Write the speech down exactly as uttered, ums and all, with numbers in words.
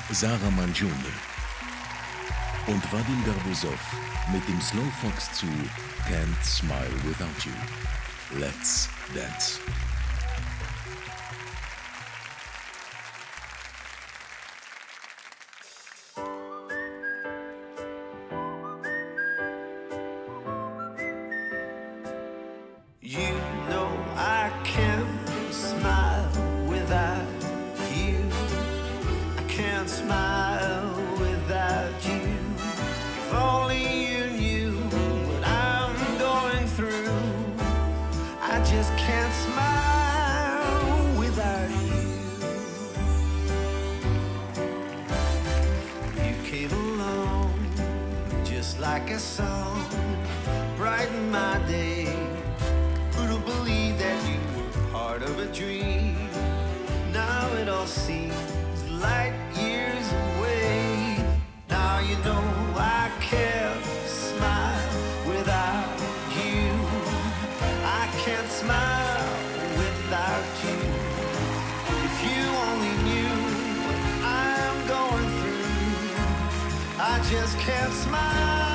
Sarah Mangione und Vadim Garbuzov mit dem Slow Fox zu Can't Smile Without You. Let's Dance. You know I can't smile without you. I can't smile without you. If only you knew what I'm going through. I just can't smile without you. You came along just like a song, brighten my day. Who'd believe that you were part of a dream? Now it all seems light years away. Now you know I can't smile without you. I can't smile without you. If you only knew what I'm going through, I just can't smile